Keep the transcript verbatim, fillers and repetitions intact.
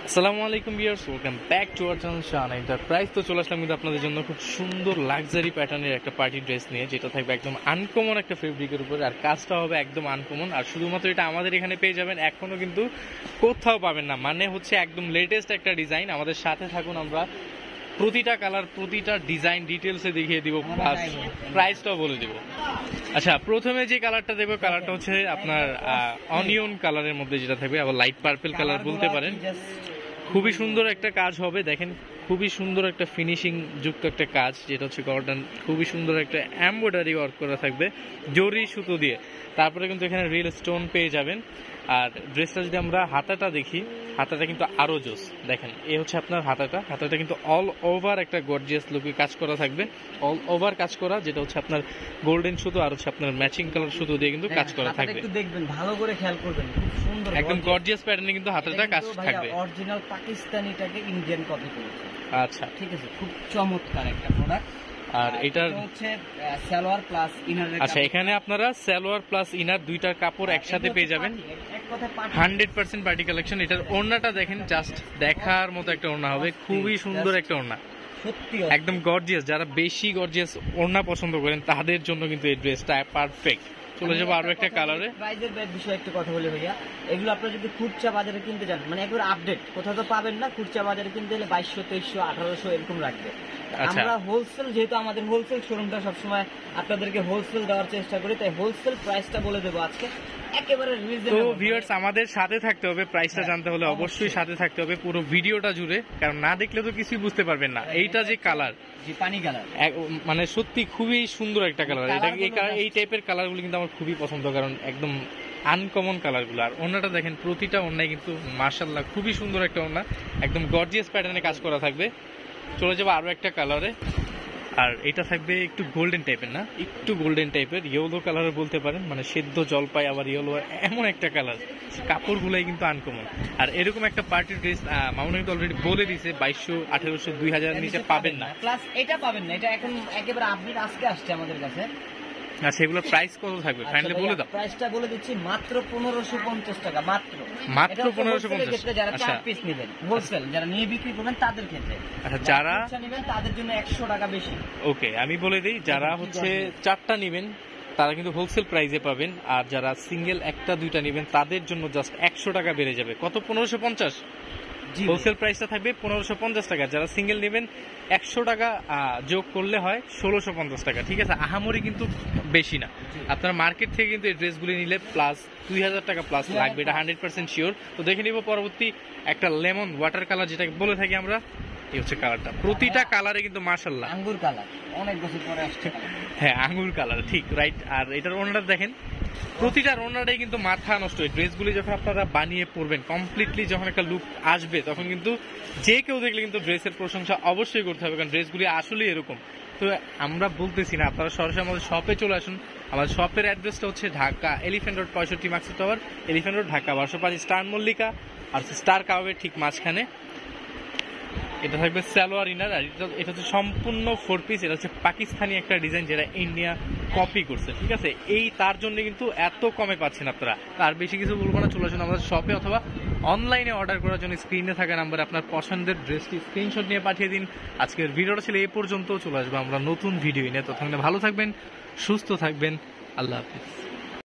আসসালামু আলাইকুম viewers, welcome back to our channel Shan enterprise. তো চলে আসলাম কিন্তু আপনাদের জন্য খুব সুন্দর লাক্সারি প্যাটার্নের একটা পার্টি ড্রেস নিয়ে, যেটা থাকবে একদম আনকমন একটা ফেব্রিকের উপর, আর কাজটা হবে একদম আনকমন। আর শুধুমাত্র এটা আমাদের এখানে পেয়ে যাবেন, এখনো কিন্তু কোথাও পাবেন না। মানে হচ্ছে একদম লেটেস্ট একটা ডিজাইন। আমাদের সাথে থাকুন, আমরা প্রতিটা কালার প্রতিটা ডিজাইন ডিটেলসে দেখিয়ে দিব, প্লাস প্রাইসটাও বলে দিব। আচ্ছা, প্রথমে যে কালারটা দেখবো, কালারটা হচ্ছে আপনার অনিয়ন কালারের মধ্যে যেটা থাকবে, আবার লাইট পার্পল কালার বলতে পারেন। খুবই সুন্দর একটা কাজ হবে, দেখেন খুবই সুন্দর একটা ফিনিশিং যুক্ত একটা কাজ, যেটা হচ্ছে গর্ডান খুবই সুন্দর একটা এমব্রয়ডারি ওয়ার্ক করা থাকবে জরি সুতো দিয়ে। তারপরে কিন্তু এখানে রিয়েল স্টোন পেয়ে যাবেন। আর ড্রেসটা যদি আমরা হাতাটা দেখি, হাতাটা কিন্তু আরো জোস। দেখেন এই হচ্ছে আপনার হাতাটা, হাতাটা কিন্তু অল ওভার একটা গর্জিয়াস লুকে কাজ করা থাকবে, অল ওভার কাজ করা, যেটা হচ্ছে আপনার গোল্ডেন সুতো আর হচ্ছে আপনার ম্যাচিং কালার সুতো দিয়ে কিন্তু কাজ করা থাকবে। একটু দেখবেন, ভালো করে খেয়াল করবেন, খুব সুন্দর একদম গর্জিয়াস প্যাটার্নে কিন্তু হাতাটা কাজ থাকবে। অরিজিনাল পাকিস্তানিটাকে ইন্ডিয়ান কপি করেছে। আচ্ছা, ঠিক আছে, খুব চমৎকার একটা প্রোডাক্ট। আর এটার হচ্ছে সালোয়ার প্লাস ইনার। আচ্ছা, এখানে আপনারা সালোয়ার প্লাস ইনার দুইটার কাপড় একসাথে পেয়ে যাবেন। Hundred percent party collection. এটার ওড়নাটা দেখেন, জাস্ট দেখার মতো একটা ওড়না হবে, খুবই সুন্দর একটা ওড়না, সত্যি একদম গর্জিয়াস। যারা বেশি গর্জিয়াস ওড়না পছন্দ করেন তাদের জন্য কিন্তু এই ড্রেসটা পারফেক্ট। চলে যাবো আরো একটা কালারে। প্রাইজের বিষয়ে একটু কথা বলি ভাইয়া, এগুলো আপনারা যদি খুচরা বাজারে কিনতে যান, মানে একবার আপডেট কোথাও তো পাবেন না, খুচরা বাজারে কিনতে গেলে বাইশশো তেইশশো আঠারোশো এরকম রাখবে। আমরা হোলসেল, যেহেতু আমাদের হোলসেল শোরুমটা সবসময় আপনাদেরকে হোলসেল দেওয়ার চেষ্টা করি, তাই হোলসেল প্রাইসটা বলে দেবো আজকে একেবারে রিজনেবল। তো ভিউয়ার্স, আমাদের সাথে থাকতে হবে, প্রাইসটা জানতে হলে অবশ্যই সাথে থাকতে হবে পুরো ভিডিওটা জুড়ে, কারণ না দেখলে তো কিছুই বুঝতে পারবেন না। এইটা যে কালার, যে পানি কালার, মানে সত্যি খুবই সুন্দর একটা কালার। এটা এই টাইপের কালারগুলো কিন্তু আমার খুবই পছন্দ, কারণ একদম আনকমন কালারগুলো। আর ওড়নাটা দেখেন, প্রতিটা ওড়নায় কিন্তু মাশাআল্লাহ খুবই সুন্দর একটা ওড়না, একদম গর্জিয়াস প্যাটার্নে কাজ করা থাকবে। চলে যাবো আরো একটা কালারে, আর এটা থাকবে একটু গোল্ডেন টাইপের, না একটু গোল্ডেন টাইপের, ইয়েলো কালার বলতে পারেন, মানে সেদ্ধ জলপাই আবার ইয়েলো, এমন একটা কালার। কাপড়গুলাই কিন্তু আনকমন। আর এরকম একটা পার্টি ড্রেস মামুন কিন্তু অলরেডি বলে দিয়েছে বাইশশো আঠারোশো দুই হাজার নিচে পাবেন না, প্লাস এটা পাবেন না। এটা এখন একেবারে আপডেট আজকে আসছে আমাদের কাছে। আচ্ছা, এগুলোর প্রাইস কত থাকবে ফাইনালি বলে দাও। প্রাইসটা বলে দিচ্ছি, মাত্র পনেরোশো পঞ্চাশ টাকা। মাত্র মাত্র পনেরোশো পঞ্চাশ। যারা চার পিস নেবেন হোলসেল, যারা নিয়ে বিক্রি করবেন তাদের ক্ষেত্রে। আচ্ছা, যারা নেবেন তাদের জন্য একশো টাকা বেশি। ওকে, আমি বলে দিই, যারা হচ্ছে চারটা নেবেন তারা কিন্তু হোলসেল প্রাইসে পাবেন, আর যারা সিঙ্গেল একটা দুইটা নেবেন তাদের জন্য জাস্ট একশো টাকা বেড়ে যাবে। কত? পনেরোশো পঞ্চাশ। হোলসেল প্রাইসটা থাকবে পনেরোশো পঞ্চাশ টাকা। যারা সিঙ্গেল নেবেন একশো টাকা যোগ করলে হয় ষোলোশো পঞ্চাশ টাকা। ঠিক আছে, আহামরি কিন্তু বেশি না। আপনারা মার্কেট থেকে কিন্তু এই ড্রেসগুলি নিলে প্লাস দুই হাজার টাকা প্লাস লাগবে, এটা হান্ড্রেড পার্সেন্ট শিওর। তো দেখে নিব পরবর্তী একটা লেমন ওয়াটার কালার, যেটাকে বলে থাকি আমরা। এই হচ্ছে কালারটা, প্রতিটা কালারে কিন্তু মাশাআল্লাহ আঙ্গুর কালার, অনেক বছর পরে আসছে। হ্যাঁ, আঙ্গুর কালার, ঠিক রাইট। আর এটার ওড়নাটা দেখেন, প্রতিটা ওড়নাটাই কিন্তু মাথা নষ্ট। এই ড্রেসগুলি যখন আপনারা বানিয়ে পরবেন, কমপ্লিটলি যখন একটা লুক আসবে, তখন কিন্তু যে কেউ দেখলে কিন্তু ড্রেসের প্রশংসা অবশ্যই করতে হবে, কারণ ড্রেসগুলি আসলেই এরকম। তো আমরা বলতেছি না, আপনারা সরাসরি আমাদের শপে চলে আসুন। আমাদের শপের অ্যাড্রেসটা হচ্ছে ঢাকা এলিফ্যান্ট রোড পঁয়ষট্টি marks tower, elephant road Dhaka বারোশো পাঁচ, স্টার মল্লিকা আর স্টার কাবাবের ঠিক মাঝখানে। এটা থাকবে সালোয়ার ইনার, আর এটা এটা হচ্ছে সম্পূর্ণ ফোর পিস। এটা হচ্ছে পাকিস্তানি একটা ডিজাইন, যেটা ইন্ডিয়া কপি করছে। ঠিক আছে, এই তার জন্য কিন্তু এত কমে পাচ্ছেন আপনারা। তার বেশি কিছু বলবো না, চলে আসুন আমাদের শপে, অথবা অনলাইনে অর্ডার করার জন্য স্ক্রিনে থাকা নাম্বারে আপনার পছন্দের ড্রেসটি স্ক্রিনশট নিয়ে পাঠিয়ে দিন। আজকের ভিডিওটা ছিল এই পর্যন্ত, চলে আসবো আমরা নতুন ভিডিও নিয়ে। ততক্ষণে ভালো থাকবেন, সুস্থ থাকবেন, আল্লাহ হাফিজ।